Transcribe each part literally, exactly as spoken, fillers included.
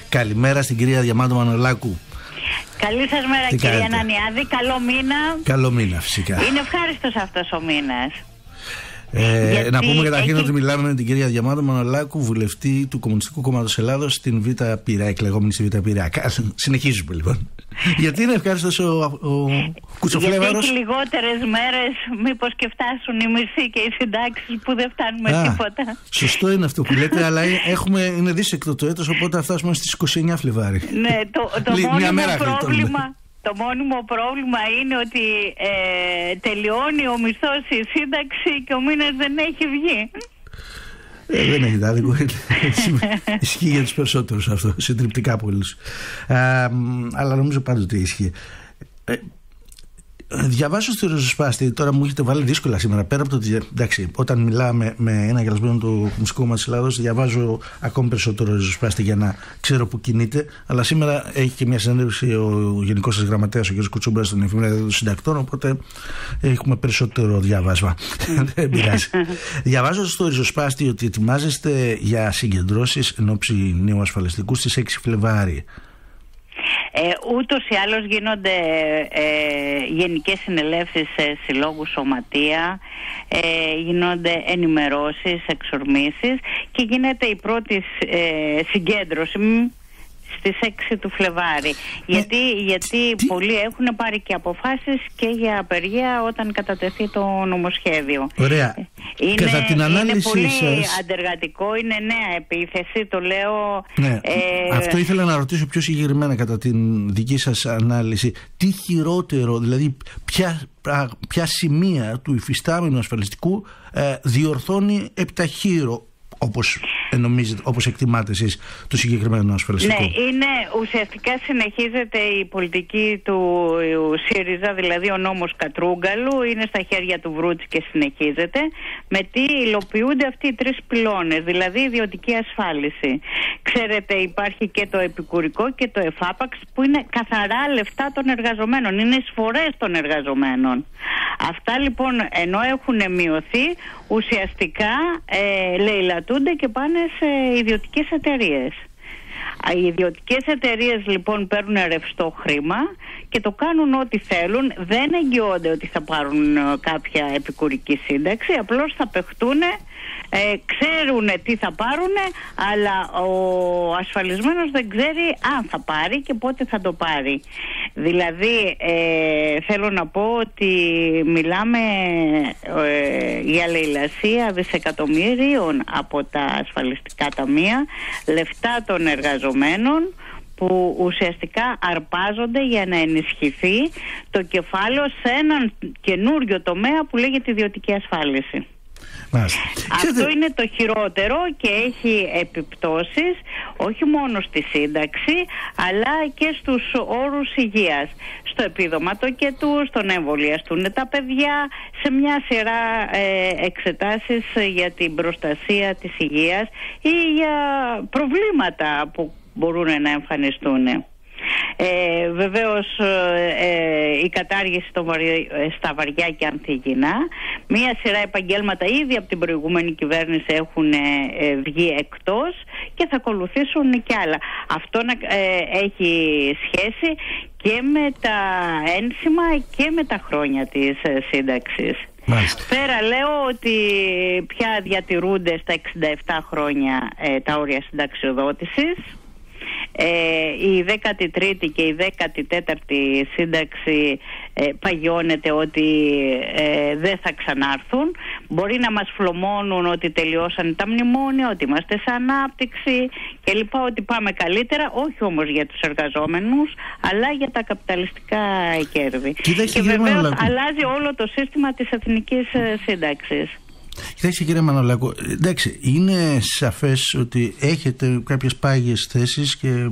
Καλημέρα στην κυρία Διαμάντο Μανολάκου. Καλή σας μέρα, τι κυρία κάνετε? Νανιάδη. Καλό μήνα. Καλό μήνα, φυσικά. Είναι ευχάριστος αυτός ο μήνας. Ε, Γιατί να πούμε καταρχήν έχει... ότι μιλάμε με την κυρία Διαμάντο Μανολάκου, βουλευτή του Κομμουνιστικού Κόμματος Ελλάδος στην Β' Πειραιά, εκλεγόμενη στη Β' Πειραιά. Συνεχίζουμε λοιπόν. Γιατί είναι ευχάριστος ο, ο Κουτσοφλέβαρος? Γιατί έχει λιγότερες μέρες, μήπως και φτάσουν οι μισοί και οι συντάξεις που δεν φτάνουμε Α, τίποτα. Σωστό είναι αυτό που λέτε, αλλά έχουμε, είναι δίσεκτο το έτος, οπότε θα φτάσουμε στις είκοσι εννέα Φλεβάρι. Ναι, το, το Μια μόνιμο μέρα πρόβλημα... Το μόνιμο πρόβλημα είναι ότι ε, τελειώνει ο μισθός, η σύνταξη και ο μήνας δεν έχει βγει. Ε, δεν έχει άδικο. Ισχύει για τους περισσότερους αυτό, συντριπτικά πολλούς. Αλλά νομίζω πάντοτε ισχύει. Ε, διαβάζω στη ριζοσπάστη, τώρα μου έχετε βάλει δύσκολα σήμερα. Πέρα από το ότι, εντάξει, όταν μιλάμε με ένα γελασμένο του Κομμουνιστικού Κόμματος της Ελλάδος, διαβάζω ακόμη περισσότερο ριζοσπάστη για να ξέρω που κινείται. Αλλά σήμερα έχει και μια συνέντευξη ο γενικός σας γραμματέας, ο κ. Κουτσούμπρας, στην εφημερίδα των συντακτών. Οπότε έχουμε περισσότερο διάβασμα. Δεν πειράζει. Διαβάζω στο ριζοσπάστη ότι ετοιμάζεστε για συγκεντρώσεις εν ώψη νέου ασφαλιστικού στις έξι Φλεβάρι. Ε, ούτως ή άλλως γίνονται ε, γενικές συνελεύσεις σε συλλόγους, σωματεία, ε, γίνονται ενημερώσεις, εξορμήσεις και γίνεται η πρώτη ε, συγκέντρωση στις έξι του Φλεβάρι. Γιατί, γιατί τι... πολλοί έχουν πάρει και αποφάσεις και για απεργία όταν κατατεθεί το νομοσχέδιο. Ωραία. Είναι, Κατά την ανάλυση είναι πολύ σας... αντεργατικό, είναι νέα επίθεση, το λέω... Ναι. Ε... Αυτό ήθελα να ρωτήσω πιο συγκεκριμένα κατά την δική σας ανάλυση. Τι χειρότερο, δηλαδή ποια, ποια σημεία του υφιστάμενου ασφαλιστικού ε, διορθώνει επιταχύρω, όπως νομίζετε, όπως εκτιμάτε εσείς, το συγκεκριμένο ασφαλιστικό? Ναι, είναι, ουσιαστικά συνεχίζεται η πολιτική του ΣΥΡΙΖΑ, δηλαδή ο νόμος Κατρούγκαλου, είναι στα χέρια του Βρούτση και συνεχίζεται. Με τι υλοποιούνται αυτοί οι τρεις πυλώνες, δηλαδή ιδιωτική ασφάλιση. Ξέρετε, υπάρχει και το επικουρικό και το εφάπαξ, που είναι καθαρά λεφτά των εργαζομένων, είναι εισφορές των εργαζομένων. Αυτά λοιπόν, ενώ έχουν μειωθεί, ουσιαστικά ε, λαιλατούνται και πάνε σε ιδιωτικές εταιρείες. Οι ιδιωτικές εταιρείες λοιπόν παίρνουν ρευστό χρήμα και το κάνουν ό,τι θέλουν, δεν εγγυώνται ότι θα πάρουν κάποια επικουρική σύνταξη, απλώς θα παιχτούν, ε, ξέρουν τι θα πάρουν, αλλά ο ασφαλισμένος δεν ξέρει αν θα πάρει και πότε θα το πάρει. Δηλαδή ε, θέλω να πω ότι μιλάμε ε, για λαιλασία δισεκατομμύριων από τα ασφαλιστικά ταμεία, λεφτά των εργαζομένων που ουσιαστικά αρπάζονται για να ενισχυθεί το κεφάλαιο σε έναν καινούριο τομέα που λέγεται ιδιωτική ασφάλιση. Μάλιστα. Αυτό είναι το χειρότερο και έχει επιπτώσεις όχι μόνο στη σύνταξη αλλά και στους όρους υγείας, στο επίδομα τοκετού, στο να εμβολιαστούν τα παιδιά, σε μια σειρά ε, εξετάσεις για την προστασία της υγείας ή για προβλήματα που μπορούν να εμφανιστούν. Ε, βεβαίως ε, η κατάργηση στο βαρι... στα βαριά και ανθυγιεινά, μία σειρά επαγγέλματα ήδη από την προηγούμενη κυβέρνηση έχουν ε, βγει εκτός και θα ακολουθήσουν και άλλα. Αυτό ε, έχει σχέση και με τα ένσημα και με τα χρόνια της ε, σύνταξης. Μάλιστα. Πέρα λέω ότι πια διατηρούνται στα εξήντα επτά χρόνια ε, τα όρια συνταξιοδότησης. Ε, η δέκατη τρίτη και η δέκατη τέταρτη σύνταξη ε, παγιώνεται ότι ε, δεν θα ξανάρθουν. Μπορεί να μας φλωμώνουν ότι τελειώσαν τα μνημόνια, ότι είμαστε σε ανάπτυξη και λοιπά, ότι πάμε καλύτερα, όχι όμως για τους εργαζόμενους αλλά για τα καπιταλιστικά κέρδη. Κοίταξε, και βεβαίως αλλάζει όλο το σύστημα της εθνικής σύνταξης. Κοιτάξτε κύριε Μανολάκο, εντάξει, είναι σαφές ότι έχετε κάποιες πάγιες θέσεις και ε,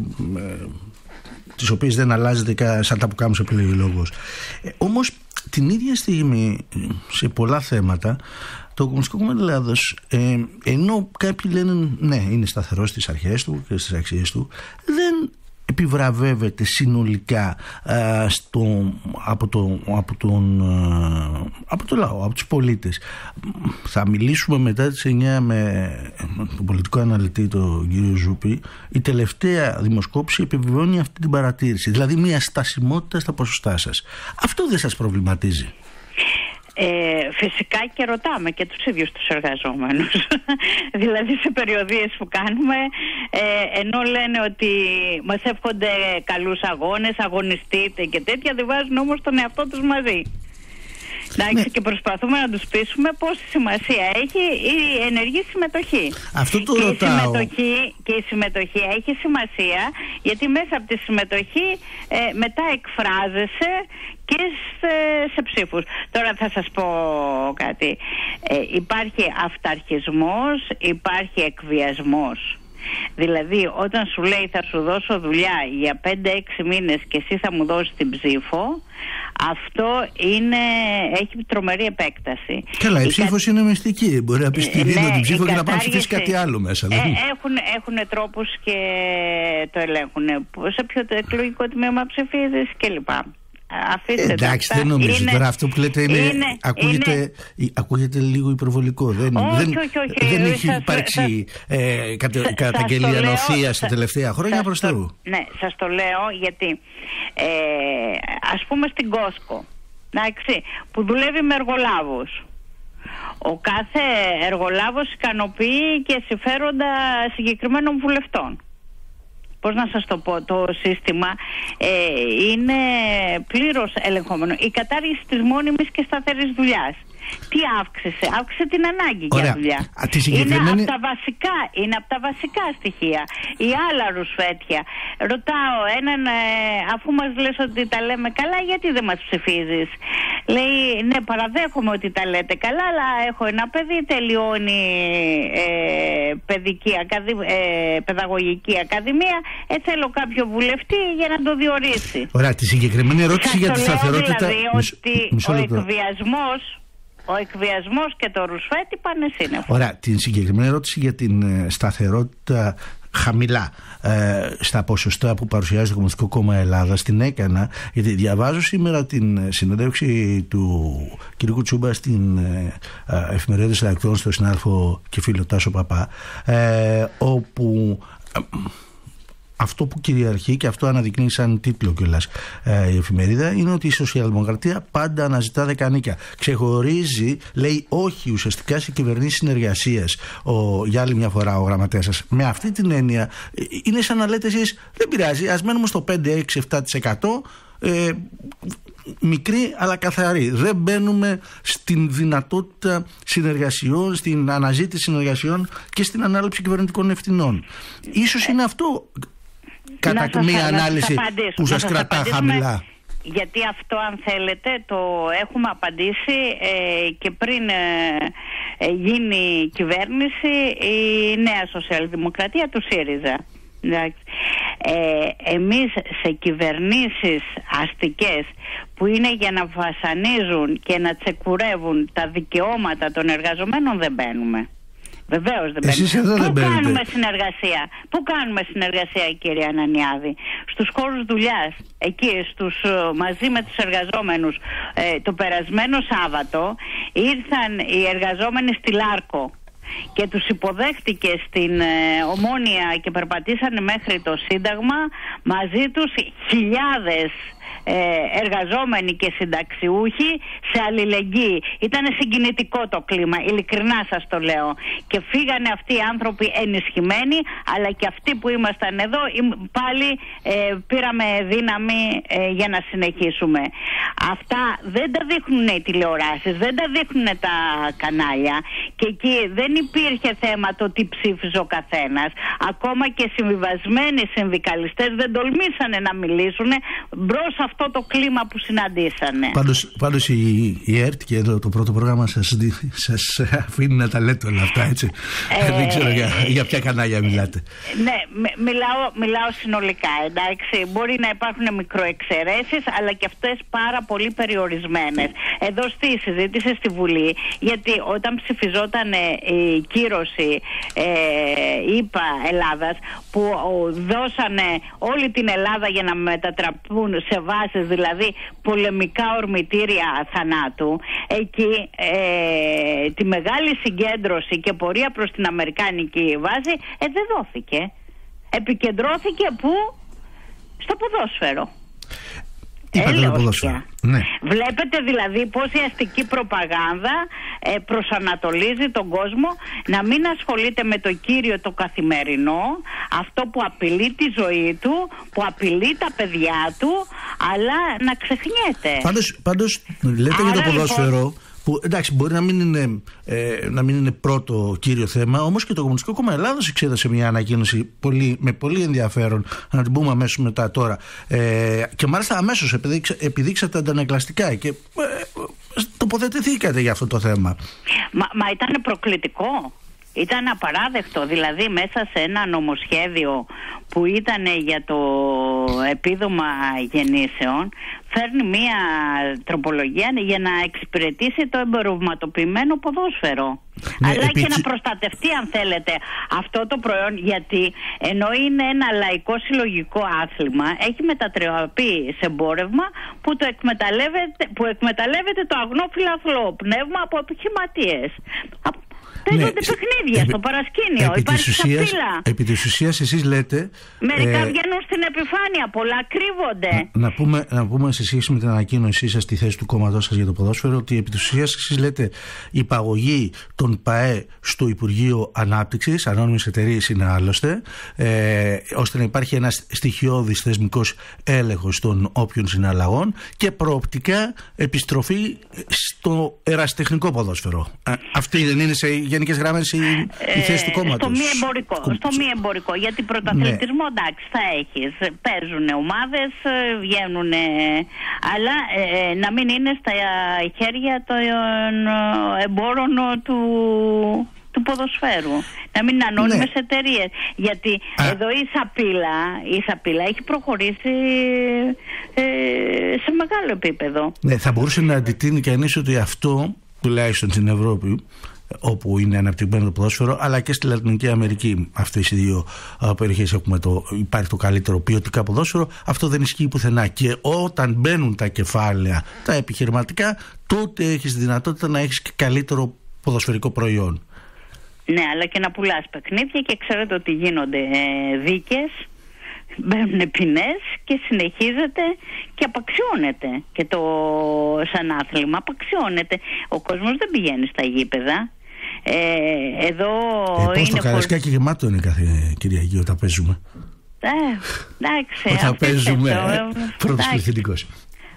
τις οποίες δεν αλλάζετε σαν τα που κάνουμε σε επιλογή λόγος. Ε, όμως την ίδια στιγμή σε πολλά θέματα το Κομμουνιστικό Κόμμα Ελλάδος, ε, ενώ κάποιοι λένε ναι είναι σταθερό στις αρχές του και στις αξίες του, δεν επιβραβεύεται συνολικά ε, στο, από, το, από, τον, ε, από το λαό, από τους πολίτες. Θα μιλήσουμε μετά τις εννιά με τον πολιτικό αναλυτή, τον κύριο Ζούπη. Η τελευταία δημοσκόπηση επιβεβαιώνει αυτή την παρατήρηση, δηλαδή μια στασιμότητα στα ποσοστά σας. Αυτό δεν σας προβληματίζει? Ε, φυσικά και ρωτάμε και τους ίδιους τους εργαζόμενους. Δηλαδή σε περιοδίες που κάνουμε, ε, ενώ λένε ότι μας εύχονται καλούς αγώνες, αγωνιστείτε και τέτοια, δεν βάζουν όμως τον εαυτό τους μαζί. Εντάξει, ναι. Και προσπαθούμε να τους πείσουμε πόση σημασία έχει η ενεργή συμμετοχή. Αυτό το και ρωτάω. Η συμμετοχή, και η συμμετοχή έχει σημασία, γιατί μέσα από τη συμμετοχή ε, μετά εκφράζεσαι και σε, σε ψήφους. Τώρα θα σας πω κάτι. Ε, υπάρχει αυταρχισμός, υπάρχει εκβιασμός. Δηλαδή όταν σου λέει θα σου δώσω δουλειά για πέντε έξι μήνες και εσύ θα μου δώσεις την ψήφο, αυτό είναι, έχει τρομερή επέκταση. Καλά, η, η ψήφος κα... είναι μυστική. Μπορεί να πεις τη δίνω την ψήφο και να πάει ψηφίσει κάτι άλλο μέσα. Ε, έχουν, έχουν τρόπους και το ελέγχουν. Σε ποιο εκλογικό τμήμα ψηφίζεις κλπ. Αφήστε εντάξει, δεν νομίζω. Είναι, τώρα αυτό που λέτε είναι, είναι, ακούγεται, είναι, ακούγεται λίγο υπερβολικό. Δεν, όχι, δεν, όχι, όχι, δεν όχι, έχει σας, υπάρξει ε, κατε, καταγγελία νοθείας τα τελευταία χρόνια προς Θεού. Ναι, σας το λέω γιατί ε, ας πούμε στην Κόσκο, εντάξει, που δουλεύει με εργολάβους. Ο κάθε εργολάβος ικανοποιεί και συμφέροντα συγκεκριμένων βουλευτών. Πώς να σας το πω, το σύστημα ε, είναι πλήρως ελεγχόμενο. Η κατάργηση της μόνιμης και σταθερής δουλειάς. Τι αύξησε? Αύξησε την ανάγκη. Ωραία. Για δουλειά. Α, συγκεκριμένη... Είναι από τα βασικά, είναι από τα βασικά στοιχεία. Η άλλα ρουσφέτια. Ρωτάω έναν, ε, αφού μας λες ότι τα λέμε καλά, γιατί δεν μας ψηφίζεις? Λέει, ναι, παραδέχομαι ότι τα λέτε καλά, αλλά έχω ένα παιδί, τελειώνει ε, παιδική, ακαδη, ε, παιδαγωγική ακαδημία, ε, θέλω κάποιο βουλευτή για να το διορίσει. Ωραία, τη συγκεκριμένη ερώτηση σας για τη σταθερότητα. Δηλαδή μισ, ότι μισό ο λεπτό. εκβιασμός Ο εκβιασμός και το ρουσφέτη πάνε σύννεφο. Ωραία, την συγκεκριμένη ερώτηση για την σταθερότητα χαμηλά ε, στα ποσοστά που παρουσιάζει το Κομμουνιστικό Κόμμα Ελλάδας την έκανα, γιατί διαβάζω σήμερα την συνέντευξη του κ. Κουτσούμπα στην ε, ε, εφημερίδα Συντακτών στον συνάδελφο και φίλο Τάσο Παπά, ε, όπου ε, αυτό που κυριαρχεί και αυτό αναδεικνύει σαν τίτλο κιόλας ε, η εφημερίδα είναι ότι η σοσιαλδημοκρατία πάντα αναζητά δεκανίκια. Ξεχωρίζει, λέει όχι ουσιαστικά σε κυβερνήσεις συνεργασίας για άλλη μια φορά ο γραμματέας σας. Με αυτή την έννοια είναι σαν να λέτε εσείς δεν πειράζει, ας μένουμε στο πέντε έξι επτά τοις εκατό ε, μικρή αλλά καθαρή. Δεν μπαίνουμε στην δυνατότητα συνεργασιών, στην αναζήτηση συνεργασιών και στην ανάληψη κυβερνητικών ευθυνών. Ίσως είναι αυτό κατά σας, μία ανάλυση που σας κρατά χαμηλά. Γιατί αυτό, αν θέλετε, το έχουμε απαντήσει ε, και πριν ε, ε, γίνει κυβέρνηση η νέα σοσιαλδημοκρατία του ΣΥΡΙΖΑ. Ε, εμείς σε κυβερνήσεις αστικές που είναι για να βασανίζουν και να τσεκουρεύουν τα δικαιώματα των εργαζομένων δεν μπαίνουμε. Βεβαίως δεν μπαίνουμε. Πού κάνουμε συνεργασία? Πού κάνουμε συνεργασία, κύριε Ανανιάδη? Στους χώρους δουλειάς, εκεί στους, μαζί με τους εργαζόμενους. Ε, το περασμένο Σάββατο ήρθαν οι εργαζόμενοι στη Λάρκο και τους υποδέχτηκε στην ε, Ομόνια και περπατήσανε μέχρι το Σύνταγμα μαζί τους χιλιάδες εργαζόμενοι και συνταξιούχοι σε αλληλεγγύη. Ήταν συγκινητικό το κλίμα, ειλικρινά σας το λέω. Και φύγανε αυτοί οι άνθρωποι ενισχυμένοι, αλλά και αυτοί που ήμασταν εδώ πάλι ε, πήραμε δύναμη ε, για να συνεχίσουμε. Αυτά δεν τα δείχνουν οι τηλεοράσεις, δεν τα δείχνουν τα κανάλια, και εκεί δεν υπήρχε θέμα το τι ψήφιζε ο καθένας. Ακόμα και συμβιβασμένοι συνδικαλιστές δεν τολμήσανε να μιλήσουν μπρος σε αυτό το κλίμα που συναντήσανε. Πάντως, πάντως η, η ΕΡΤ και εδώ το πρώτο πρόγραμμα σας, σας αφήνει να τα λέτε όλα αυτά, έτσι. Ε, Δεν ξέρω για, για ποια κανάλια μιλάτε. Ναι, μιλάω, μιλάω συνολικά, εντάξει. Μπορεί να υπάρχουν μικροεξαιρέσεις, αλλά και αυτές πάρα πολύ περιορισμένες. Εδώ στη συζήτηση στη Βουλή, γιατί όταν ψηφιζόταν η κύρωση ε, ΗΠΑ Ελλάδας, που δώσανε όλη την Ελλάδα για να μετατραπούν σε βάσεις, δηλαδή πολεμικά ορμητήρια θανάτου, εκεί ε, τη μεγάλη συγκέντρωση και πορεία προς την αμερικάνικη βάση ε, δεν δόθηκε. Επικεντρώθηκε που? Στο ποδόσφαιρο. Ναι. Βλέπετε δηλαδή πως η αστική προπαγάνδα ε, προσανατολίζει τον κόσμο να μην ασχολείται με το κύριο το καθημερινό, αυτό που απειλεί τη ζωή του, που απειλεί τα παιδιά του, αλλά να ξεχνιέται. Πάντως, πάντως λέτε Άρα, για το ποδόσφαιρο λοιπόν, που εντάξει μπορεί να μην, είναι, ε, να μην είναι πρώτο κύριο θέμα, όμως και το Κομμουνιστικό Κόμμα Ελλάδος εξέδωσε μια ανακοίνωση πολύ, με πολύ ενδιαφέρον, να την πούμε αμέσως μετά τώρα, ε, και μάλιστα αμέσως επιδείξα, επιδείξατε αντανακλαστικά και ε, τοποθετηθήκατε για αυτό το θέμα. Μα, μα ήταν προκλητικό. Ήταν απαράδεκτο, δηλαδή μέσα σε ένα νομοσχέδιο που ήταν για το επίδομα γεννήσεων, φέρνει μία τροπολογία για να εξυπηρετήσει το εμπορευματοποιημένο ποδόσφαιρο. Ναι, αλλά επί... και να προστατευτεί, αν θέλετε, αυτό το προϊόν, γιατί ενώ είναι ένα λαϊκό συλλογικό άθλημα, έχει μετατραπεί σε εμπόρευμα που, το εκμεταλλεύεται, που εκμεταλλεύεται το αγνό φιλαθλό πνεύμα από επιχειρηματίες. Παίζονται ναι, παιχνίδια επί, στο παρασκήνιο, επί υπάρχει ουσίας, σαπίλα. Επί της ουσίας εσείς λέτε... Μερικά ε, βγαίνουν στην επιφάνεια, πολλά κρύβονται. Να, να, πούμε, να πούμε σε σχέση με την ανακοίνωσή σας στη θέση του κόμματός σας για το ποδόσφαιρο, ότι επί της ουσίας εσείς λέτε υπαγωγή των ΠΑΕ στο Υπουργείο Ανάπτυξης, ανώνυμες εταιρείες είναι άλλωστε, ε, ώστε να υπάρχει ένας στοιχειώδης θεσμικός έλεγχος των όποιων συναλλαγών και προοπτικά επιστροφή στο ερασιτεχνικό ποδόσφαιρο. Α, αυτή δεν είναι σε γενικές γραμμές η, η θέση του κόμματος? Στο μη εμπορικό, στο μη εμπορικό, γιατί πρωταθλητισμό ναι. εντάξει θα έχεις, παίζουν ομάδες, βγαίνουν, αλλά ε, να μην είναι στα χέρια των εμπόρων του, του ποδοσφαίρου, να μην είναι ανώνυμες ναι. εταιρείες, γιατί Α. εδώ η Σαπίλα, η Σαπίλα έχει προχωρήσει ε, σε μεγάλο επίπεδο. Ναι, θα μπορούσε να αντιτείνει κανείς ότι αυτό, τουλάχιστον στην Ευρώπη, όπου είναι αναπτυγμένο το ποδόσφαιρο, αλλά και στη Λατινική Αμερική, αυτές οι δύο uh, περιοχές έχουμε το, υπάρχει το καλύτερο ποιοτικά ποδόσφαιρο, αυτό δεν ισχύει πουθενά. Και όταν μπαίνουν τα κεφάλαια, τα επιχειρηματικά, τότε έχεις δυνατότητα να έχεις και καλύτερο ποδοσφαιρικό προϊόν. Ναι, αλλά και να πουλάς παιχνίδια, και ξέρετε ότι γίνονται ε, δίκες, μπαίνουν ποινές και συνεχίζεται και απαξιώνεται και το σαν άθλημα απαξιώνεται. Ο κόσμος δεν πηγαίνει στα γήπεδα. Ε, εδώ ε, πώς είναι το Καραϊσκάκι φορ... γεμάτο είναι κάθε Κυριακή όταν παίζουμε. Ε, εντάξει. Όταν παίζουμε ε, πρώτος πληθυντικός.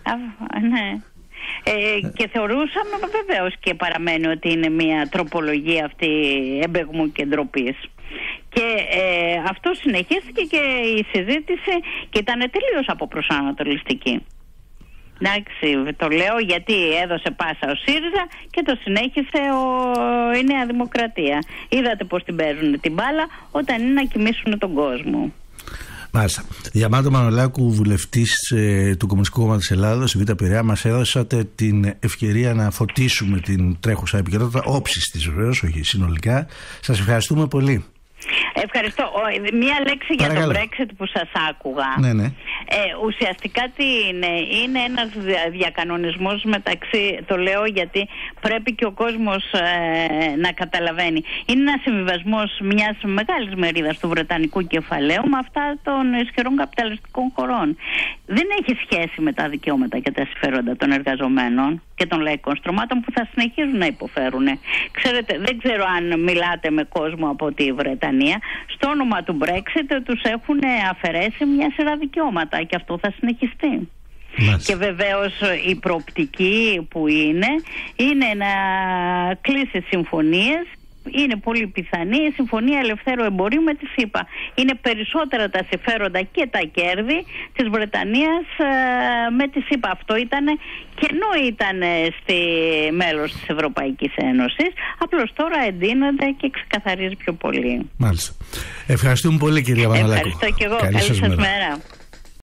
Ναι. Ε, και θεωρούσαμε βεβαίως και παραμένει ότι είναι μια τροπολογία αυτή εμπεγμού και ντροπής. Και ε, αυτό συνεχίστηκε και η συζήτηση και ήταν τελείως αποπροσανατολιστική. Εντάξει, το λέω γιατί έδωσε πάσα ο ΣΥΡΙΖΑ και το συνέχισε ο, η Νέα Δημοκρατία. Είδατε πως την παίζουν την μπάλα όταν είναι να κοιμήσουν τον κόσμο. Μάλιστα. Διαμάντο Μανολάκου, βουλευτής ε, του Κομμουνιστικού Κόμματος Ελλάδος, Β' Πειραιά, μας έδωσατε την ευκαιρία να φωτίσουμε την τρέχουσα επικαιρότητα, όψης της βεβαίως, όχι συνολικά. Σας ευχαριστούμε πολύ. Ευχαριστώ. Μία λέξη για Παρακαλώ. το Brexit που σας άκουγα. Ναι, ναι. Ε, ουσιαστικά τι είναι? Είναι ένας διακανονισμός μεταξύ, το λέω γιατί πρέπει και ο κόσμος ε, να καταλαβαίνει. Είναι ένας συμβιβασμός μιας μεγάλης μερίδας του βρετανικού κεφαλαίου με αυτά των ισχυρών καπιταλιστικών χωρών. Δεν έχει σχέση με τα δικαιώματα και τα συμφέροντα των εργαζομένων και των λαϊκών στρωμάτων που θα συνεχίζουν να υποφέρουν. Ξέρετε, δεν ξέρω αν μιλάτε με κόσμο από τη Βρετανία. Στο όνομα του Brexit τους έχουν αφαιρέσει μια σειρά δικαιώματα και αυτό θα συνεχιστεί. Μάλιστα. Και βεβαίως η προοπτική που είναι είναι να κλείσει συμφωνίες είναι πολύ πιθανή η Συμφωνία Ελευθέρου Εμπορίου με τη ΣΥΠΑ. Είναι περισσότερα τα συμφέροντα και τα κέρδη της Βρετανίας ε, με τη ΣΥΠΑ. Αυτό ήταν και ενώ ήταν στη μέλος της Ευρωπαϊκής Ένωσης, απλώς τώρα εντείνονται και ξεκαθαρίζει πιο πολύ. Μάλιστα. Ευχαριστούμε πολύ, κυρία Μανολάκου. Ευχαριστώ και εγώ. Καλή σας μέρα. μέρα.